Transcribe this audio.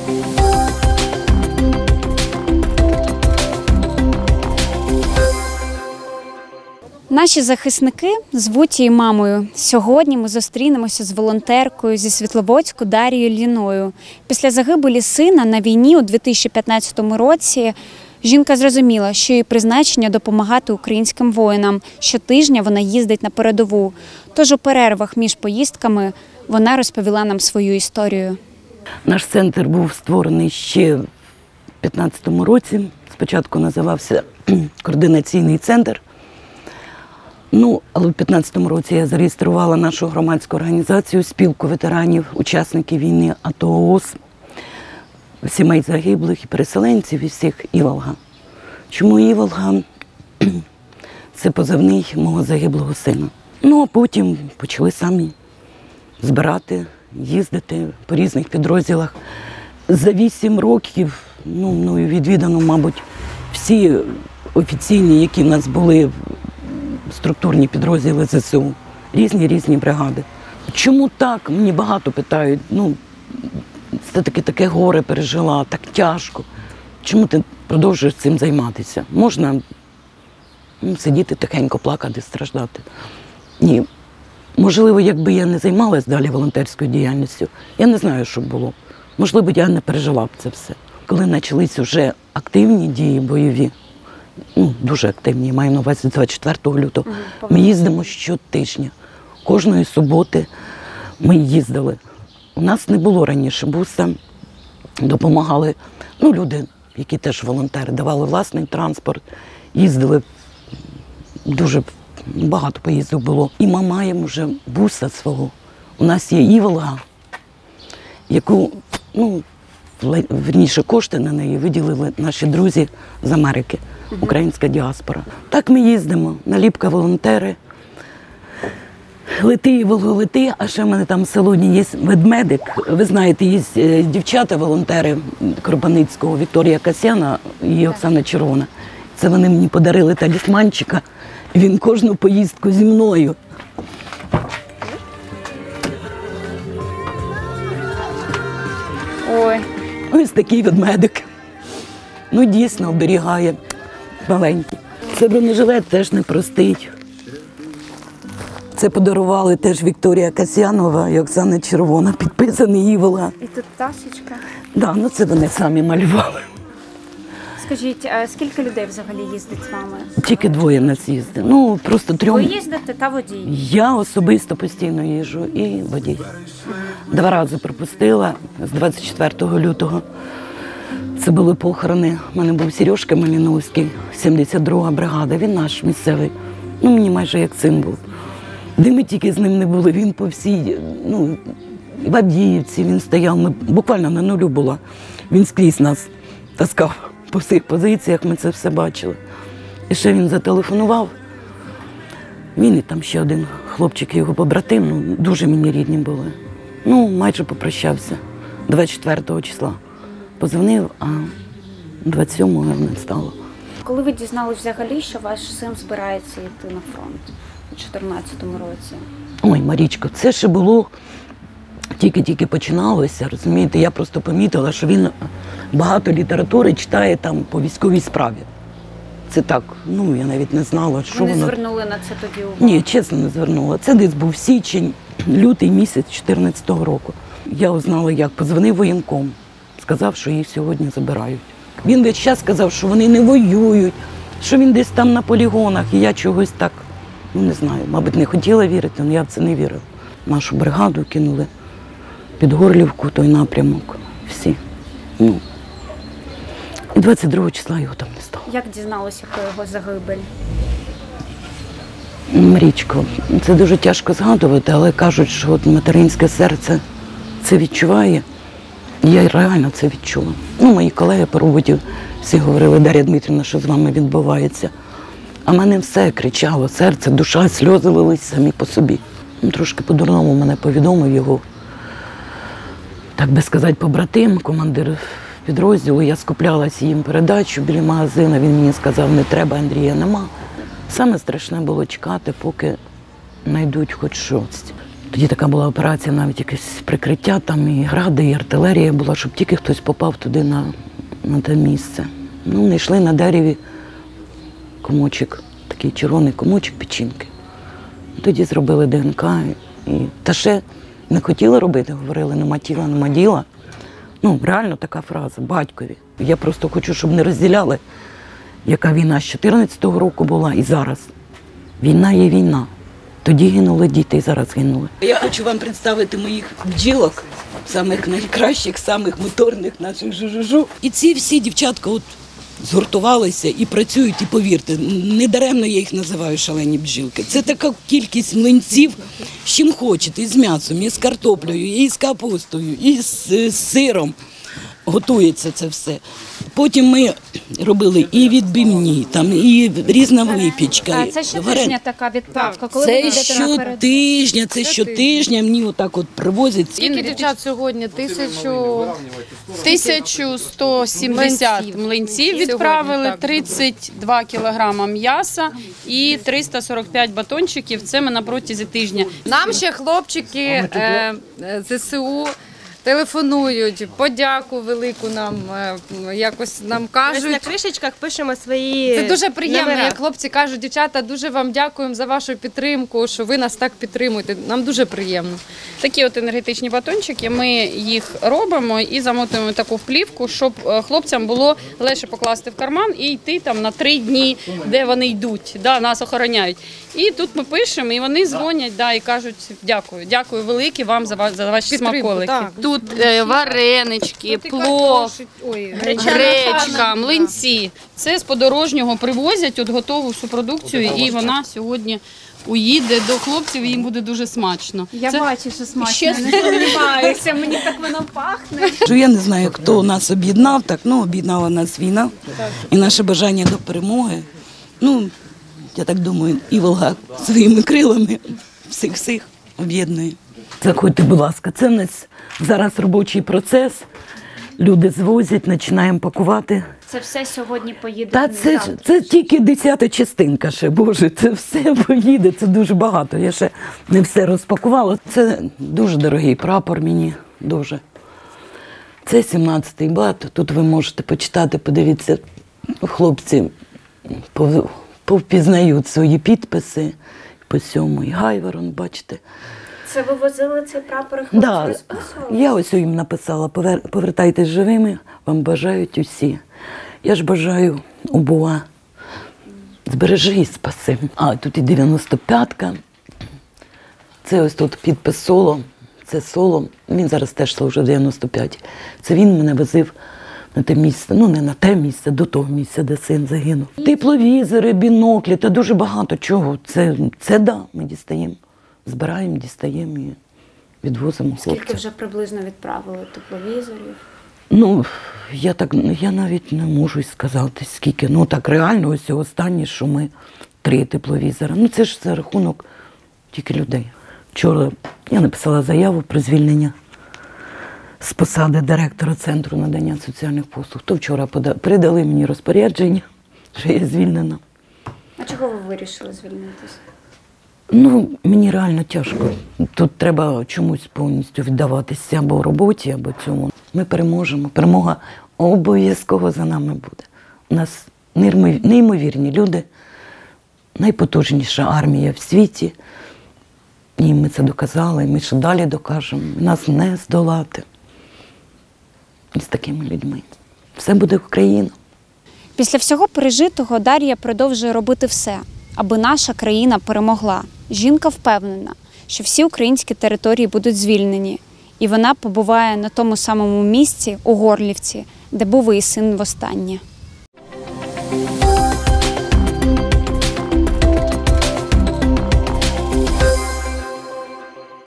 Наші захисники звуть її мамою. Сьогодні ми зустрінемося з волонтеркою зі Світловодську Дарією Ліною. Після загибелі сина на війні у 2015 році жінка зрозуміла, що її призначення – допомагати українським воїнам. Щотижня вона їздить на передову. Тож у перервах між поїздками вона розповіла нам свою історію. Наш центр був створений ще в 2015 році. Спочатку називався Координаційний центр. Але в 2015 році я зареєструвала нашу громадську організацію «Спілку ветеранів, учасників війни АТО/ООС, сімей загиблих і переселенців і всіх Іволга». Чому Іволга? Це позивний мого загиблого сина. А потім почали самі збирати, їздити по різних підрозділах. За 8 років мною відвідано, мабуть, всі офіційні, які в нас були структурні підрозділи ЗСУ, різні бригади. Чому так? Мені багато питають. Все-таки таке горе пережила, так тяжко. Чому ти продовжуєш цим займатися? Можна сидіти тихенько, плакати, страждати. Ні. Можливо, якби я не займалася далі волонтерською діяльністю, я не знаю, що б було. Можливо, я не пережила б це все. Коли почались вже активні дії бойові, дуже активні, маю на увазі 24 лютого. Ми їздимо щотижня. Кожної суботи ми їздили. У нас не було раніше буса, допомагали люди, які теж волонтери, давали власний транспорт, їздили, дуже багато поїздок було. І ми маємо вже буса свого. У нас є Іволга, яку, верніше, кошти на неї виділили наші друзі з Америки. Українська діаспора. Так ми їздимо, наліпка волонтери. Лети, Іволго, лети, а ще в мене там в салоні є ведмедик. Ви знаєте, є дівчата-волонтери Кропивницького, Вікторія Касьяна і Оксана Червона. Це вони мені подарили талісманчика, і він кожну поїздку зі мною. Ой. Ось такий ведмедик. Дійсно, оберігає. Маленький. Це бронежилет теж непростий. Це подарували теж Вікторія Касьянова і Оксана Червона, підписаний Іволга. І тут пташечка? Так, це вони самі малювали. Скажіть, а скільки людей взагалі їздить з вами? Тільки двоє нас їздить. Просто 3. Ви їздите та водій? Я особисто постійно їжджу і водій. 2 рази пропустила з 24 лютого. Це були похорони. У мене був Сережка Маліновський, 72-га бригада. Він наш місцевий. Мені майже як син був. Де ми тільки з ним не були, він по всій, в Авдіївці він стояв, ми буквально на нулю була. Він скрізь нас таскав по всіх позиціях, ми це все бачили. І ще він зателефонував. Він і там ще один хлопчик, його побратим, дуже мені рідні були. Майже попрощався 24 числа. Позвонив, а 27-го не стало. Коли ви дізналися взагалі, що ваш син збирається йти на фронт у 2014 році? Ой, Марічко, це ще було, тільки починалося, розумієте, я просто помітила, що він багато літератури читає там по військовій справі. Це так, я навіть не знала, що воно. Ви не звернули на це тоді увагу? Ні, чесно, не звернула. Це десь був січень, лютий місяць 2014 року. Я узнала, як подзвонив воєнком. Сказав, що їх сьогодні забирають. Він весь час сказав, що вони не воюють, що він десь там на полігонах. І я чогось так, не знаю, мабуть, не хотіла вірити, але я в це не вірила. Нашу бригаду кинули під Горлівку, той напрямок, всі. І 22 числа його там не стало. Як дізналося про його загибель? Марічко, це дуже тяжко згадувати, але кажуть, що материнське серце це відчуває. Я реально це відчула. Мої колеги по роботі всі говорили: Дар'я Дмитрівна, що з вами відбувається. А мене все кричало, серце, душа, сльози лились самі по собі. Трошки по-дурному мене повідомив його, так би сказати, побратим, командир підрозділу. Я скуплялася їм передачу біля магазину, він мені сказав: не треба, Андрія нема. Саме страшне було чекати, поки знайдуть хоч щось. Тоді така була операція, навіть якесь прикриття, там і гради, і артилерія була, щоб тільки хтось попав туди на те місце. Ну, знайшли на дереві комочок, такий червоний комочок печінки. Тоді зробили ДНК. Та ще не хотіли робити, говорили, нема тіла, нема діла. Ну, реально така фраза, батькові. Я просто хочу, щоб не розділяли, яка війна з 14-го року була і зараз. Війна є війна. Тоді гинули діти і зараз гинули. Я хочу вам представити моїх бджілок, самих найкращих, самих моторних наших жужужу. І ці всі дівчатка от згуртувалися і працюють, і повірте, недаремно я їх називаю шалені бджілки. Це така кількість млинців, з чим хочете, і з м'ясом, і з картоплею, і з капустою, і з сиром. Готується це все. Потім ми робили і відбивні, там, і різна випічка. Це щотижня така відправка? Коли ви Це йдете щотижня, мені отак от привозять. Скільки дівчат сьогодні? 1170 млинців відправили, 32 кілограма м'яса і 345 батончиків. Це ми на протязі тижня. Нам ще хлопчики ЗСУ телефонують, подяку велику нам, якось нам кажуть. На кришечках пишемо свої Це дуже приємно, номера. як хлопці кажуть, дівчата, дуже вам дякуємо за вашу підтримку, що ви нас так підтримуєте. Нам дуже приємно. Такі от енергетичні батончики, ми їх робимо і замотуємо таку вплівку, щоб хлопцям було легше покласти в карман і йти там на 3 дні, де вони йдуть, нас охороняють. І тут ми пишемо, і вони дзвонять і кажуть дякую. Дякую велике вам за ваші Підтримку, смаколики. так. Тут варенички, плов, гречка, млинці. Це з подорожнього привозять от готову всю продукцію, і вона сьогодні уїде до хлопців, і їм буде дуже смачно. Я бачу, що смачно, не сумніваюся, мені так воно пахне. Я не знаю, хто нас об'єднав, об'єднала нас війна і наше бажання до перемоги. Я так думаю, і Волга своїми крилами всіх об'єднує. Заходьте, будь ласка, це в нас зараз робочий процес. Люди звозять, починаємо пакувати. Це все сьогодні поїде? Та це тільки 10-та частинка ще, Боже, це все поїде, це дуже багато. Я ще не все розпакувала. Це дуже дорогий прапор мені, дуже. Це 17-й бат, тут ви можете почитати, подивіться, хлопці повпізнають свої підписи по 7-й Гайворон, бачите. Це ви возили цей прапор і хлопці розписували? Я ось їм написала, повертайтесь живими, вам бажають усі. Я ж бажаю обоє. Збережи і спаси. Тут і 95-ка. Це ось тут підпис Соло. Це Соло. Він зараз теж служить 95. Це він мене возив на те місце, не на те місце, до того місця, де син загинув. Тепловізори, біноклі, та дуже багато чого. Це ми дістаємо. Збираємо, дістаємо і відвозимо хлопців. Скільки вже приблизно відправили тепловізорів? Я навіть не можу сказати, скільки. Так реально, ось останнє, що ми 3 тепловізори. Це ж за рахунок тільки людей. Вчора я написала заяву про звільнення з посади директора Центру надання соціальних послуг. То вчора передали мені розпорядження, що я звільнена. А чого ви вирішили звільнитися? Мені реально тяжко. Тут треба чомусь повністю віддаватися або роботі, або цьому. Ми переможемо. Перемога обов'язково за нами буде. У нас неймовірні люди, найпотужніша армія в світі. І ми це доказали, і ми ще далі докажемо. Нас не здолати. І з такими людьми. Все буде Україна. Після всього пережитого Дар'я продовжує робити все, аби наша країна перемогла. Жінка впевнена, що всі українські території будуть звільнені. І вона побуває на тому самому місці, у Горлівці, де був її син востаннє.